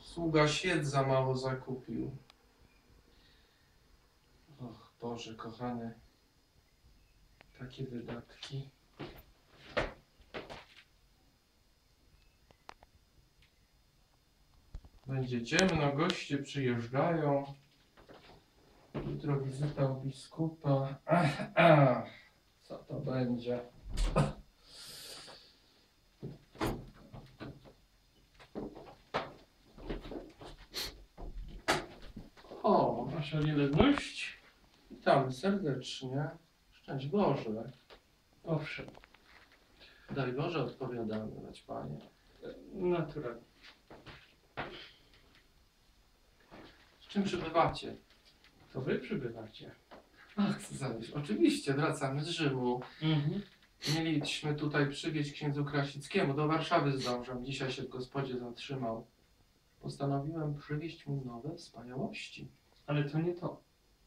Sługa świec za mało zakupił. Och Boże kochany, takie wydatki. Będzie ciemno, goście przyjeżdżają. Jutro wizyta u biskupa. Co to będzie? O, wasza wielebność. Witamy serdecznie. Szczęść Boże. Owszem, Daj Boże odpowiadamy, dać Panie. naturalnie. Z czym przybywacie? To wy przybywacie. Ach, Cezariusz, oczywiście, wracamy z Rzymu. Mieliśmy tutaj przywieźć księdzu Krasickiemu. Do Warszawy zdążam. Dzisiaj się w gospodzie zatrzymał. Postanowiłem przywieźć mu nowe wspaniałości. Ale to nie to.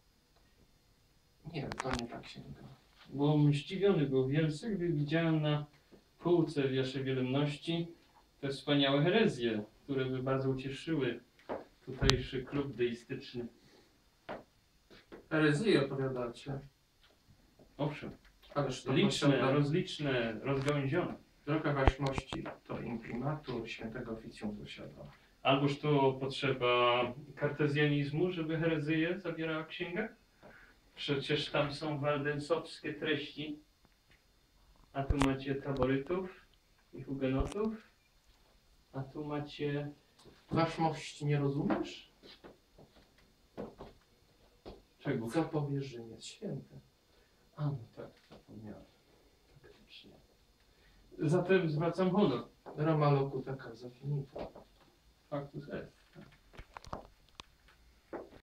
Nie, to nie ta księga. Bo zdziwiony był wielce, gdy widziałem na półce w waszej wielebności te wspaniałe herezje, które by bardzo ucieszyły tutejszy klub deistyczny. Herezyję opowiadacie. Owszem, Ależ to liczne, posiada- rozliczne, rozgałęzione. Droga Waśmości, to imprimatur świętego oficjum posiada. Alboż to potrzeba kartezjanizmu, żeby herezyję zawierała księga? Przecież tam są waldensowskie treści, a tu macie taborytów i hugenotów, a tu macie... Waszmości, nie rozumiesz? Czego? Co powie Rzym jest święte. A no tak, zapomniałem. Faktycznie. Zatem zwracam honor. Roma locuta causa finita.